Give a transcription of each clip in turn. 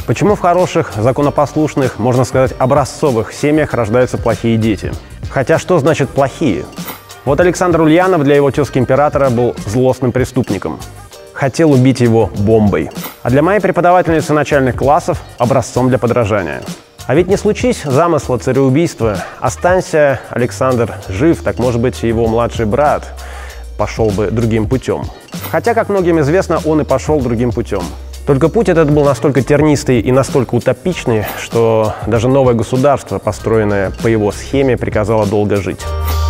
Почему в хороших, законопослушных, можно сказать, образцовых семьях рождаются плохие дети? Хотя что значит «плохие»? Вот Александр Ульянов для его тезки императора был злостным преступником. Хотел убить его бомбой. А для моей преподавательницы начальных классов – образцом для подражания. А ведь не случись замысла цареубийства, останься Александр жив, так, может быть, его младший брат пошел бы другим путем. Хотя, как многим известно, он и пошел другим путем. Только путь этот был настолько тернистый и настолько утопичный, что даже новое государство, построенное по его схеме, приказало долго жить.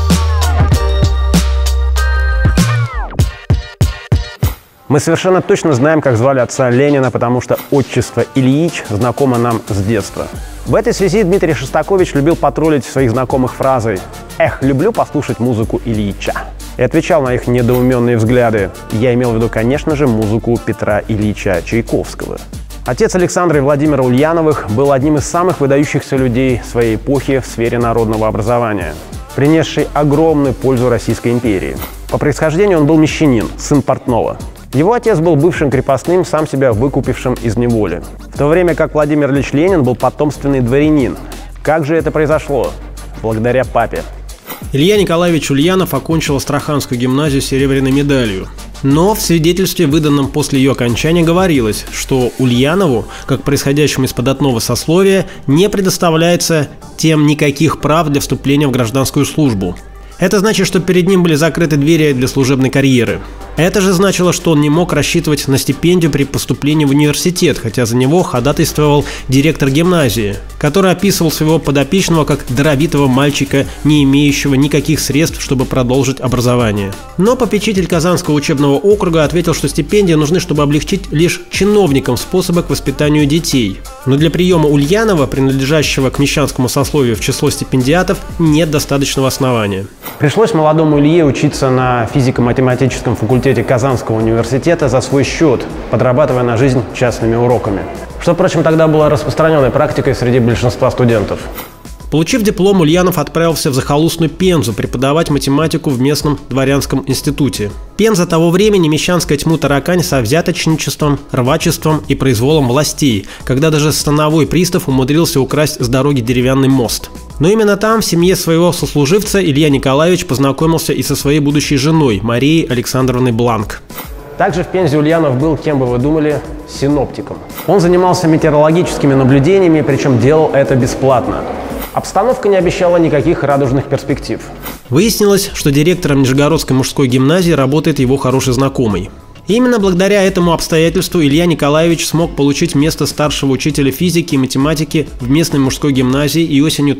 Мы совершенно точно знаем, как звали отца Ленина, потому что отчество Ильич знакомо нам с детства. В этой связи Дмитрий Шостакович любил потроллить своих знакомых фразой «Эх, люблю послушать музыку Ильича». И отвечал на их недоуменные взгляды. Я имел в виду, конечно же, музыку Петра Ильича Чайковского. Отец Александра и Владимира Ульяновых был одним из самых выдающихся людей своей эпохи в сфере народного образования, принесший огромную пользу Российской империи. По происхождению он был мещанин, сын портного. Его отец был бывшим крепостным, сам себя выкупившим из неволи. В то время как Владимир Ильич Ленин был потомственный дворянин. Как же это произошло? Благодаря папе. Илья Николаевич Ульянов окончил Астраханскую гимназию серебряной медалью. Но в свидетельстве, выданном после ее окончания, говорилось, что Ульянову, как происходящему из податного сословия, не предоставляется тем никаких прав для вступления в гражданскую службу. Это значит, что перед ним были закрыты двери для служебной карьеры. Это же значило, что он не мог рассчитывать на стипендию при поступлении в университет, хотя за него ходатайствовал директор гимназии, который описывал своего подопечного как даровитого мальчика, не имеющего никаких средств, чтобы продолжить образование. Но попечитель Казанского учебного округа ответил, что стипендии нужны, чтобы облегчить лишь чиновникам способы к воспитанию детей. Но для приема Ульянова, принадлежащего к мещанскому сословию, в число стипендиатов нет достаточного основания. Пришлось молодому Илье учиться на физико-математическом факультете Казанского университета за свой счет, подрабатывая на жизнь частными уроками. Что, впрочем, тогда было распространенной практикой среди большинства студентов. Получив диплом, Ульянов отправился в захолустную Пензу преподавать математику в местном дворянском институте. Пенза того времени – мещанская тьму-таракань со взяточничеством, рвачеством и произволом властей, когда даже становой пристав умудрился украсть с дороги деревянный мост. Но именно там, в семье своего сослуживца, Илья Николаевич познакомился и со своей будущей женой Марией Александровной Бланк. Также в Пензе Ульянов был, кем бы вы думали, синоптиком. Он занимался метеорологическими наблюдениями, причем делал это бесплатно. Обстановка не обещала никаких радужных перспектив. Выяснилось, что директором Нижегородской мужской гимназии работает его хороший знакомый. Именно благодаря этому обстоятельству Илья Николаевич смог получить место старшего учителя физики и математики в местной мужской гимназии и осенью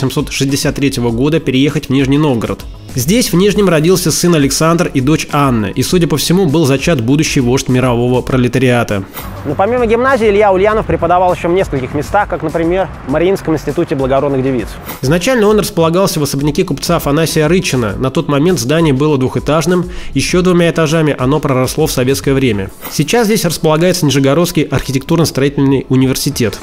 1863 года переехать в Нижний Новгород. Здесь, в Нижнем, родился сын Александр и дочь Анна, и, судя по всему, был зачат будущий вождь мирового пролетариата. Но помимо гимназии Илья Ульянов преподавал еще в нескольких местах, как, например, в Мариинском институте благородных девиц. Изначально он располагался в особняке купца Афанасия Рычина. На тот момент здание было двухэтажным, еще 2 этажами оно проросло в советское время. Сейчас здесь располагается Нижегородский архитектурно-строительный университет.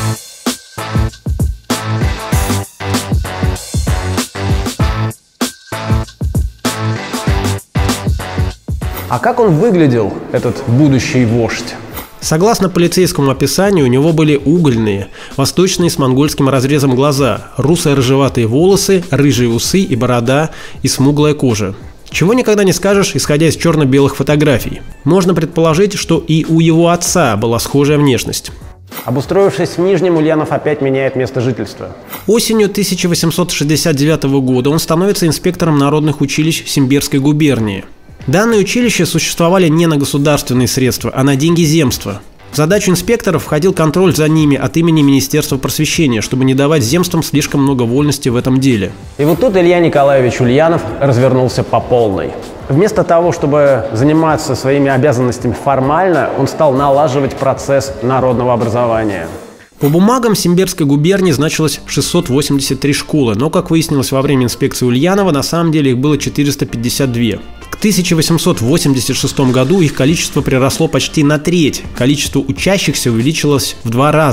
А как он выглядел, этот будущий вождь? Согласно полицейскому описанию, у него были угольные, восточные с монгольским разрезом глаза, русо-рыжеватые волосы, рыжие усы и борода и смуглая кожа. Чего никогда не скажешь, исходя из черно-белых фотографий. Можно предположить, что и у его отца была схожая внешность. Обустроившись в Нижнем, Ульянов опять меняет место жительства. Осенью 1869 года он становится инспектором народных училищ Симбирской губернии. Данные училища существовали не на государственные средства, а на деньги земства. В задачу инспекторов входил контроль за ними от имени Министерства просвещения, чтобы не давать земствам слишком много вольности в этом деле. И вот тут Илья Николаевич Ульянов развернулся по полной. Вместо того, чтобы заниматься своими обязанностями формально, он стал налаживать процесс народного образования. По бумагам Симбирской губернии значилось 683 школы, но, как выяснилось во время инспекции Ульянова, на самом деле их было 452. К 1886 году их количество приросло почти на треть, количество учащихся увеличилось в 2 раза.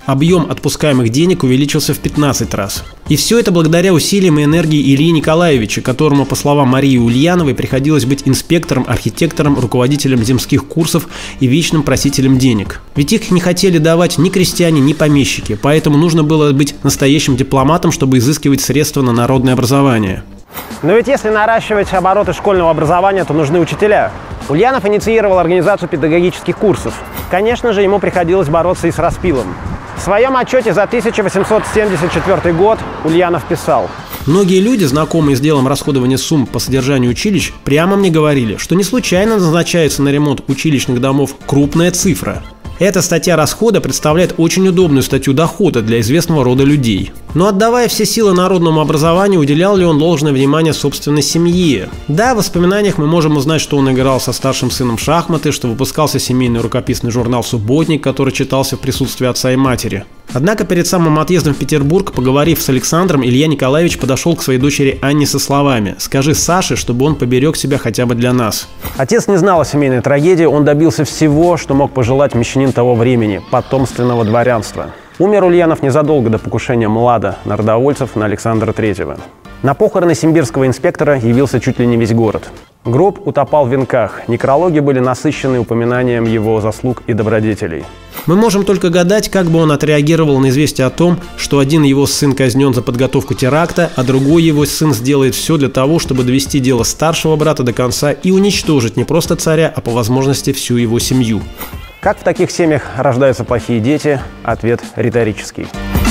Объем отпускаемых денег увеличился в 15 раз. И все это благодаря усилиям и энергии Ильи Николаевича, которому, по словам Марии Ульяновой, приходилось быть инспектором, архитектором, руководителем земских курсов и вечным просителем денег. Ведь их не хотели давать ни крестьяне, ни помещики, поэтому нужно было быть настоящим дипломатом, чтобы изыскивать средства на народное образование. Но ведь если наращивать обороты школьного образования, то нужны учителя. Ульянов инициировал организацию педагогических курсов. Конечно же, ему приходилось бороться и с распилом. В своем отчете за 1874 год Ульянов писал: многие люди, знакомые с делом расходования сумм по содержанию училищ, прямо мне говорили, что не случайно назначается на ремонт училищных домов крупная цифра. Эта статья расхода представляет очень удобную статью дохода для известного рода людей. Но отдавая все силы народному образованию, уделял ли он должное внимание собственной семье? Да, в воспоминаниях мы можем узнать, что он играл со старшим сыном в шахматы, что выпускался семейный рукописный журнал «Субботник», который читался в присутствии отца и матери. Однако перед самым отъездом в Петербург, поговорив с Александром, Илья Николаевич подошел к своей дочери Анне со словами: «Скажи Саше, чтобы он поберег себя хотя бы для нас». Отец не знал о семейной трагедии, он добился всего, что мог пожелать мещанин того времени – потомственного дворянства. Умер Ульянов незадолго до покушения млада народовольцев на Александра III. На похороны симбирского инспектора явился чуть ли не весь город. Гроб утопал в венках, некрологи были насыщены упоминанием его заслуг и добродетелей. Мы можем только гадать, как бы он отреагировал на известие о том, что один его сын казнен за подготовку теракта, а другой его сын сделает все для того, чтобы довести дело старшего брата до конца и уничтожить не просто царя, а по возможности всю его семью. Как в таких семьях рождаются плохие дети? Ответ риторический.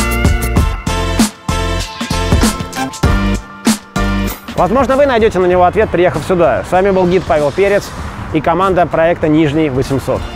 Возможно, вы найдете на него ответ, приехав сюда. С вами был гид Павел Перец и команда проекта «Нижний 800».